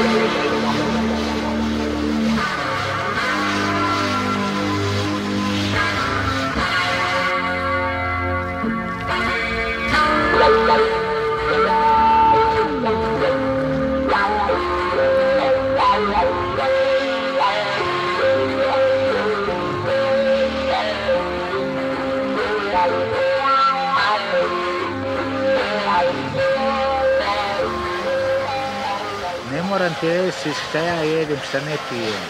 Ne moram ti reći šta ja jedem, šta ne pijem.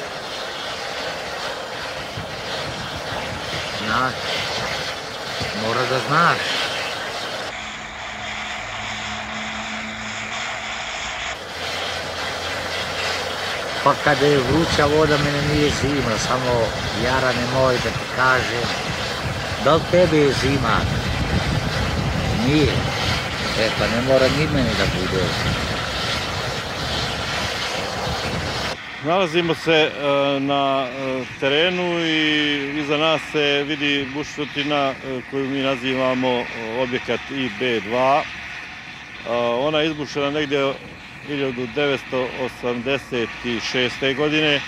Znaš, mora da znaš. Pa kada je vruća voda, mene nije zima, samo Jarane moj da ti kažem. Da li tebe je zima? Nije. Pa ne mora ni meni da bude. Nalazimo se na terenu i iza nas se vidi bušotina koju mi nazivamo objekat IB2. Ona je izbušena negdje 1986. godine.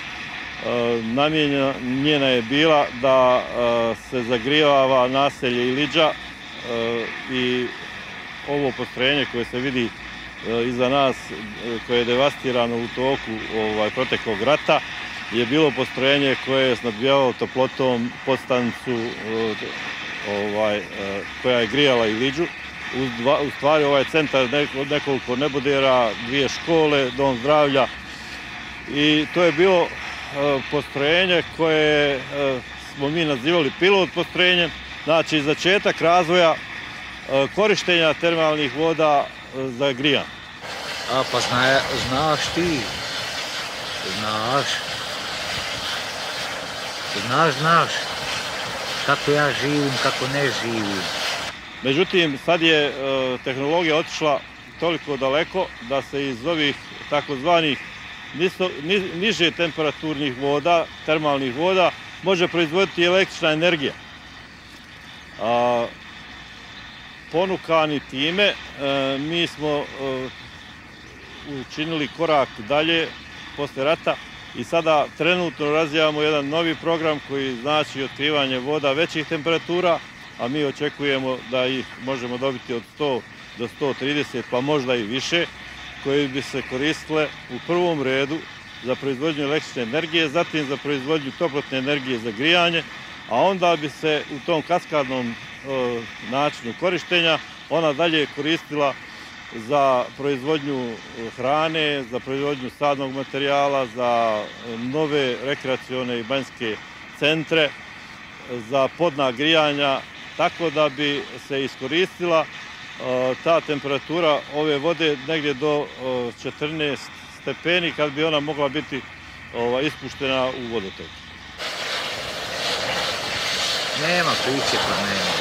Njena je bila da se zagrijava naselje Iliđa i ovo postrojenje koje se vidi iza nas, koje je devastirano u toku proteklog rata, je bilo postrojenje koje je snabdijevalo toplotom podstanicu koja je grijala Iliđu. U stvari ovaj centar od nekoliko nebodera, 2 škole, dom zdravlja i to je bilo postrojenje koje smo mi nazivali pilot postrojenjem, znači začetak razvoja korištenja termalnih voda za grijanje. Pa znaš ti, znaš kako ja živim, kako ne živim. Međutim, sad je tehnologija otišla toliko daleko da se iz ovih takozvanih niže temperaturnih voda, termalnih voda, može proizvoditi električna energija. Ponukani time, mi smo učinili korak dalje posle rata i sada trenutno razvijamo jedan novi program koji znači otkrivanje voda većih temperatura, a mi očekujemo da ih možemo dobiti od 100 do 130, pa možda i više, koje bi se koristile u prvom redu za proizvodnju električne energije, zatim za proizvodnju toplotne energije za grijanje, a onda bi se u tom kaskadnom načinu korištenja ona dalje koristila za proizvodnju hrane, za proizvodnju sadnog materijala, za nove rekreacione i banjske centre, za podna grijanja, tako da bi se iskoristila ta temperatura ove vode negdje do 14 stepeni kad bi ona mogla biti ispuštena u vodotok. Nema priče, pa nema.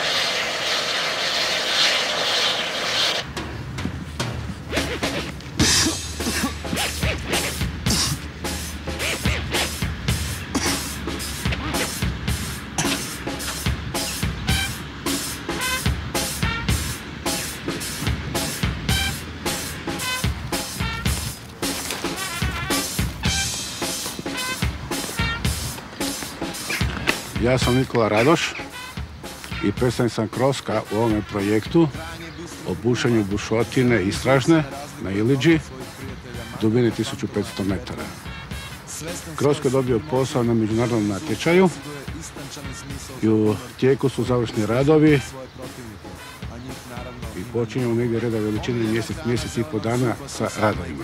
Ja sam Nikola Radoš i predstavnik sam Kroska u ovome projektu o bušenju bušotine istražne na Iliđi, dubini 1500 metara. Krosko je dobio posao na međunarodnom natječaju i u tijeku su završni radovi i počinjemo negdje reda veličine mjesec i pol dana sa radovima.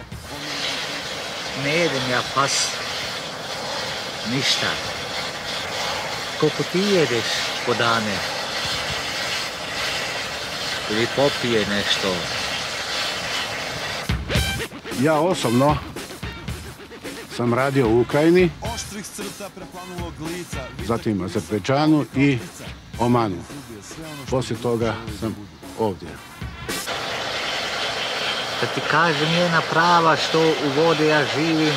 Ne jedem ja pas, ništa. Koliko ti jedeš po dane? Ili popije nešto? Ja osobno sam radio u Ukrajini, zatim Azerbejdžanu i Omanu. Poslije toga sam ovdje. Da ti kažem jedna prava što u vode ja živim,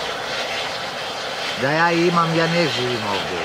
da ja imam, ja ne živim ovdje.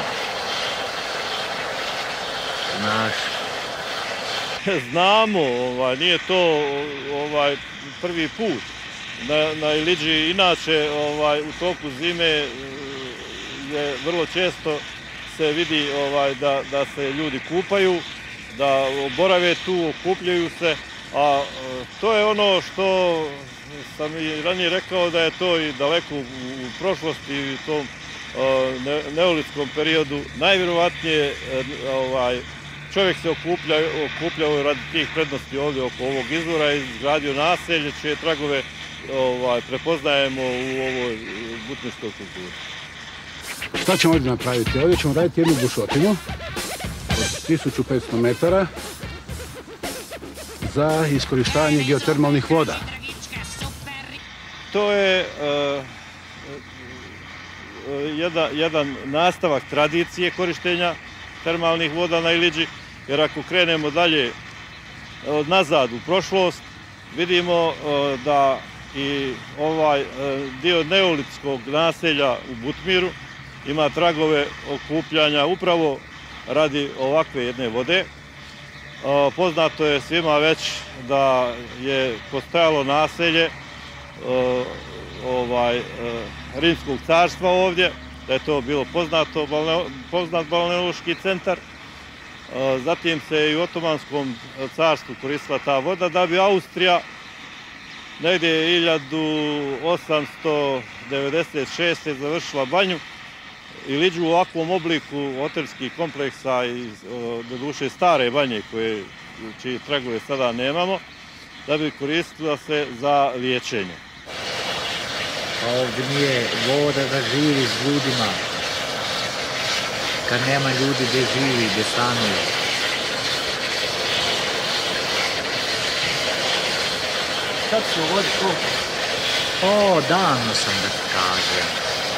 Znaš. Znamo, nije to prvi put. na Iliđi. Inače, u toku zime je vrlo često se vidi da se ljudi kupaju, da borave tu, okupljaju se, a to je ono što sam i ranije rekao da je to i daleko u prošlosti i u tom neolitskom periodu. Najvjerovatnije čovjek se okupljao radi tih prednosti ovdje oko ovog izvora i izgradio naselje čije tragove prepoznajemo u ovoj butničkoj kulturi. Šta ćemo ovdje napraviti? Ovdje ćemo raditi jednu bušotinu od 1500 metara za iskorištavanje geotermalnih voda. To je jedan nastavak tradicije korištenja termalnih voda na Iliđi, jer ako krenemo dalje nazad u prošlost, vidimo da i ovaj dio neolitskog naselja u Butmiru ima tragove okupljanja upravo radi ovakve jedne vode. Poznato je svima već da je postojalo naselje Rimskog carstva ovdje, da je to bilo poznat balneološki centar. Zatim se i u Otomanskom carstvu koristila ta voda, da bi Austrija negdje 1896. završila banju Iliđu u ovakvom obliku hotelskih kompleksa i doduše stare banje čije tragove sada nemamo, da bi koristila se za liječenje. Ovdje nije voda da živi s ljudima, kad nema ljudi gdje živi, gdje stanuju. Kad su vodi tu? Davno sam da ti kažem.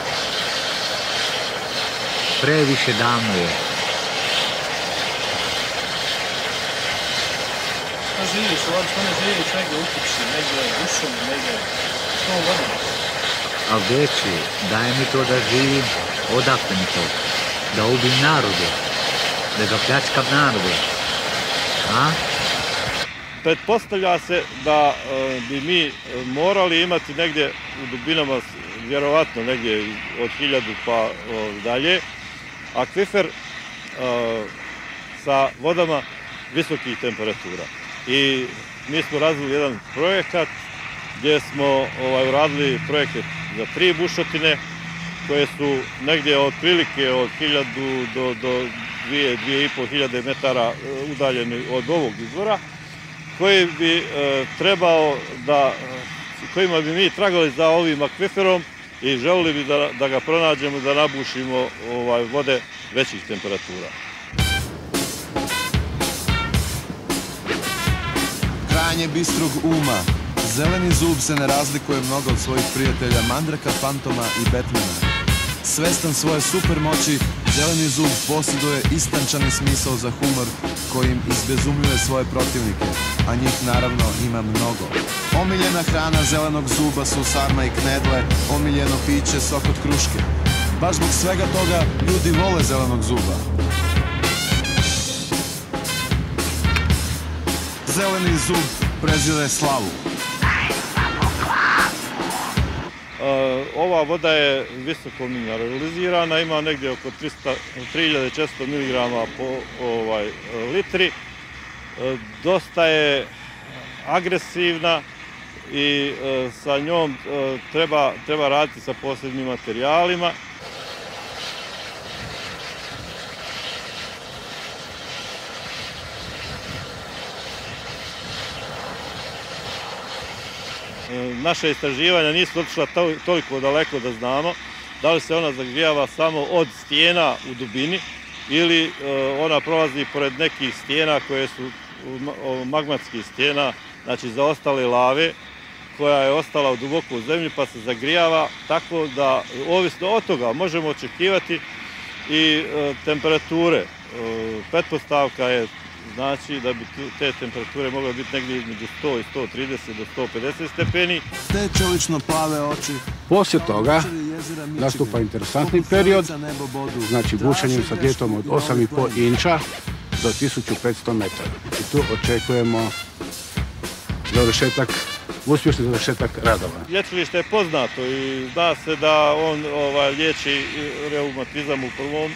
Previše davno je. Šta živiš ovdje, što ne živiš negdje u kući, negdje u šumi, negdje što vodom? A gdje ću? Daj mi to da živim, odakle mi to? Da ubim narode, da ga pljačkam narode. A? Pretpostavlja se da bi mi morali imati negdje u dubinama, vjerovatno negdje od 1000 pa dalje, akvifer sa vodama visokih temperatura. I mi smo razvili jedan projekat gdje smo uradili projekte za 3 bušotine koje su negdje otprilike od 1000 do 2500 metara udaljeni od ovog izvora, kojima bi mi tragali za ovim akviferom i želili bi da ga pronađemo, da nabušimo vode većih temperatura. Krajnje bistrog uma, Zeleni zub se ne razlikuje mnogo od svojih prijatelja Mandraka, Fantoma i Batmana. Svestan svoje supermoći, Zeleni zub posjeduje istančani smisao za humor kojim izbezumljuje svoje protivnike, a njih naravno ima mnogo. Omiljena hrana Zelenog zuba su sarma i knedle, omiljeno piće sok od kruške. Baš zbog svega toga ljudi vole Zelenog zuba. Zeleni zub prezire slavu. Ova voda je visoko mineralizirana, ima negdje oko 3400 mg po litri. Dosta je agresivna i sa njom treba raditi sa posebnim materijalima. Naše istraživanja nisu otišla toliko daleko da znamo da li se ona zagrijava samo od stijena u dubini ili ona prolazi pored nekih stijena koje su magmatskih stijena, znači zaostale lave koja je ostala duboko u zemlji pa se zagrijava, tako da ovisno od toga možemo očekivati i temperature. Pretpostavka je znači da bi te temperature mogle biti negdje između 100 i 130 do 150 stepeni. Te čelično plave oči. Poslije toga nastupa interesantni period, znači bušenjem sa djetom od 8,5 inča do 1500 metara. I tu očekujemo završetak uspješni završetak radova. Lječilište je poznato i zna se da on liječi reumatizam u prvom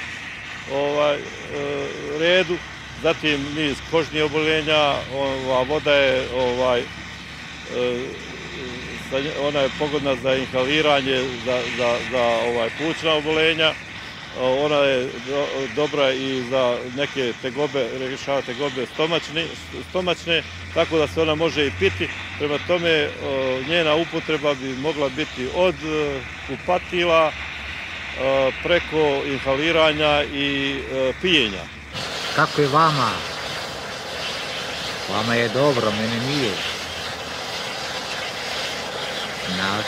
redu, zatim niz kožnih oboljenja, voda je ona je pogodna za inhaliranje, za plućna obolenja, ona je dobra i za neke tegobe, rješava tegobe stomačne, tako da se ona može i piti. Prema tome, njena upotreba bi mogla biti od kupatila preko inhaliranja i pijenja. Kako je vama? Vama je dobro, mene nije. Znaš?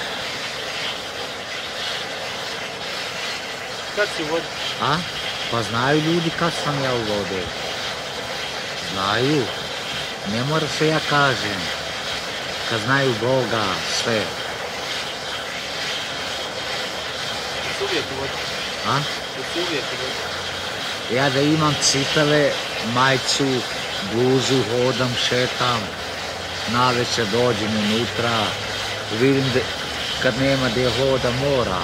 Kad si u vodi? A? Pa znaju ljudi kad sam ja u vode. Znaju. Ne mora se ja kažem. Kad znaju Boga, sve. Si uvijek u vodi? A? Si uvijek u vodi? Ja da imam cipele, majcu, bluzu, hodam, šetam. Navečer dođem unutra. Vidim da kad nema gdje hoda mora.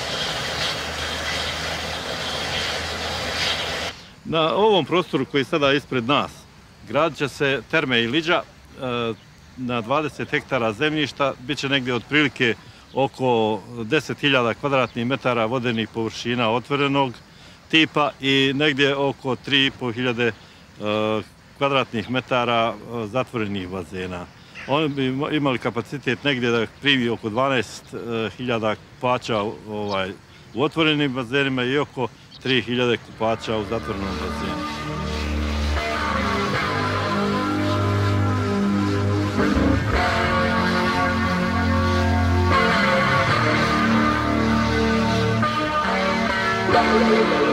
Na ovom prostoru koji je sada ispred nas gradit će se terme Iliđa na 20 hektara zemljišta, bit će negdje otprilike oko 10.000 kvadratnih metara vodenih površina otvorenog tipa i negdje oko 3.500 kvadratnih metara zatvorenih bazena. Oni bi imali kapacitet negdje da primi oko 12.000 kupača u otvorenim bazenima i oko 3.000 kupača u zatvorenom bazenu. Thank you.